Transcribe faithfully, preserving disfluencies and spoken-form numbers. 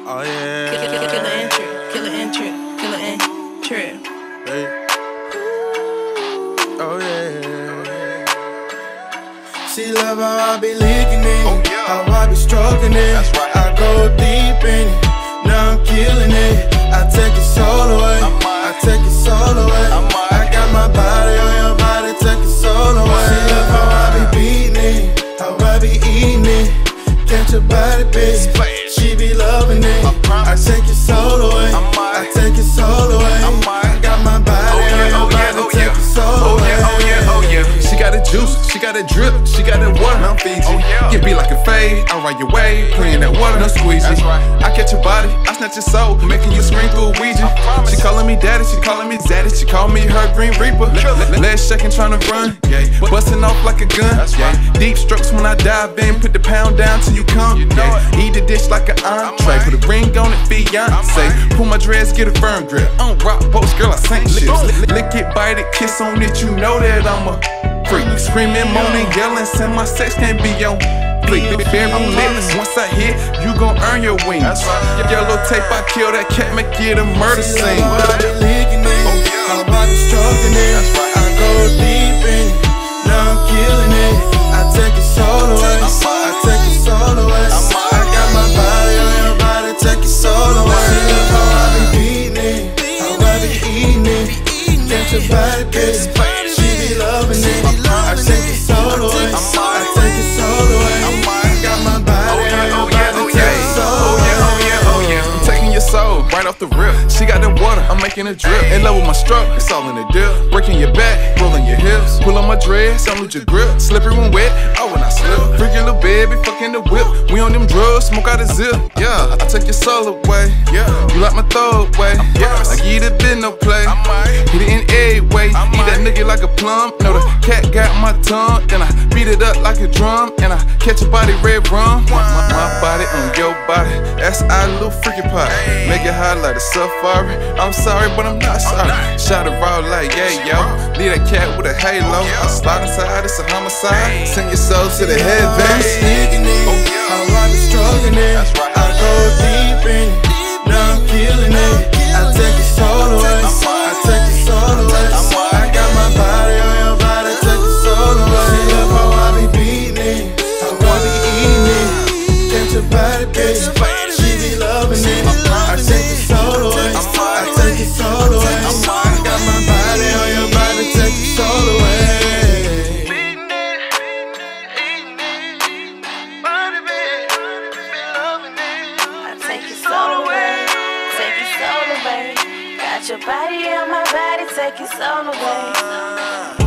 Oh yeah. Killa entree, killa entree, killa entree. Hey. Oh yeah. She love how I be licking it, oh, yeah. How I be stroking it. That's right. I go deep in it, now I'm killing it. I take your soul away, I take your soul away. I got my body on your body, take your soul away. She love how I be beating it, how I be eating it. Catch your body, bitch. She be loving it. I take your soul away, I take your soul away. I got my body on your body, take your soul away. Oh yeah, oh yeah. She got a juice, she got a drip, she got that water. I'm Fiji. Oh, yeah. Get beat like a fade, I ride your way, playing that water, no squeegee. Right. I catch your body, I snatch your soul, making you scream through a Ouija. She calling me daddy, she calling me zaddy, she call me her green reaper. Legs shaking, trying to run, yeah. Busting off like a gun, yeah. Deep strokes when I dive in, put the pound down till you come, yeah. Eat the dish like an entree, put a ring on it, fiancée. Pull my dress, get a firm grip. I don't rock boats, girl, I sink ships. Lick it, bite it, kiss on it, you know that I'm a freak. Screaming, moaning, yelling, send my sex can't be on fleek. Very lit, once I hit, you gon' earn your wings. Yellow tape, I kill that cat, make it a murder scene. How I be licking it, how I be stroking it. I go deep in it, now I'm killing it. I take your soul away, I take your soul away. I got my body on your body, take your soul away. She love how I be beating it, how I be eating it. Catch your body, bitch. She be loving it. I take your soul away, I take your soul away. I got my body on your body, take your soul away. Oh yeah, oh yeah, I'm taking your soul right off the rip. She got that water, I'm making a drip. In love with my stroke, it's all in the dip. Breaking your back, rolling your hips. Pull on my dreads, don't lose your grip. Slippery when wet, oh when I slip. Freaking little baby, fucking the whip. We on them drugs, smoke out a zip. Yeah, I take your soul away. Yeah, you like my throwaway. Yeah, I give you the bit, no play. Hit it in every way. Eat that nigga like a plum. No, the cat got my tongue. Then I beat it up like a drum. And I catch your body red rum. My, my body on your body. That's our little freaky pot. Make it hot like a safari. I'm sorry, but I'm not sorry. Shot it raw like yeah, yo. Leave that cat with a halo. I slide inside, it's a homicide. Send your soul to the heavens. How I be stroking it. I go deep in it. Now I'm killing it. I take your soul away, I take your soul away. I got my body on your body, take your soul away. She love how I be beating it, how I be eating it. Catch your body, bitch. She be loving it. I take your soul away, I take your soul away. I got my body on your body, take your soul away. Take your soul away, take your soul away. Got your body on my body, take your soul away.